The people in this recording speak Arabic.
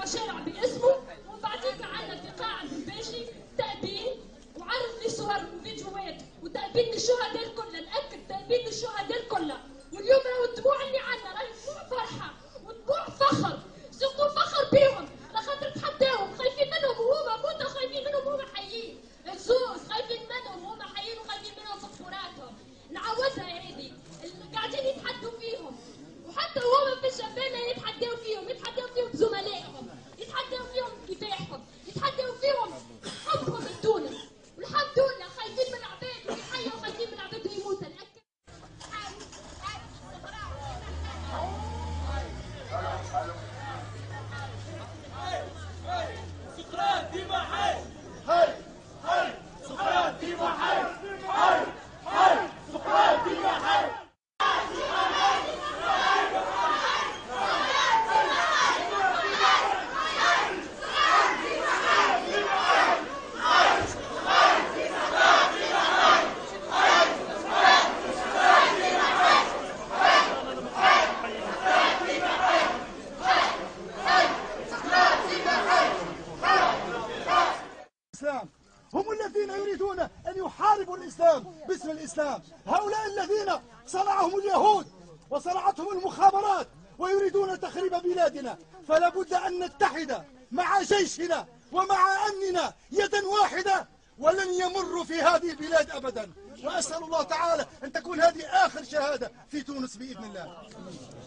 شارع باسمه، ومن بعديك عندنا في قاعد الباشي تأبين وعرض لي صور وفيديوهات وتأبين للشهداء الكل، نأكد تأبين للشهداء الكل. واليوم راهو الدموع اللي عندنا راهي دموع فرحة ودموع فخر، سورتو فخر بيهم على خاطر تحداهم، خايفين منهم وهما موتى، خايفين منهم وهما حيين، الزوز خايفين منهم وهما حيين وخايفين منهم في قبوراتهم. نعوزها هذه قاعدين يتحدوا فيهم، وحتى وهما في الشبانة يتحدوا فيهم زملائهم، يتحدوا فيهم كفاحهم، يتحدوا فيهم حبهم لتونس. والحمد لله خايفين من العباد ويحيوا وخايفين من العباد ويموتوا. نأكد سقراط ديما حي حي حي سقراط ديما حي حي حي سقراط ديما حي. هم الذين يريدون أن يحاربوا الإسلام باسم الإسلام، هؤلاء الذين صنعهم اليهود وصنعتهم المخابرات ويريدون تخريب بلادنا. فلا بد أن نتحد مع جيشنا ومع أمننا يدا واحدة، ولن يمروا في هذه البلاد أبدا. وأسأل الله تعالى أن تكون هذه آخر شهادة في تونس بإذن الله.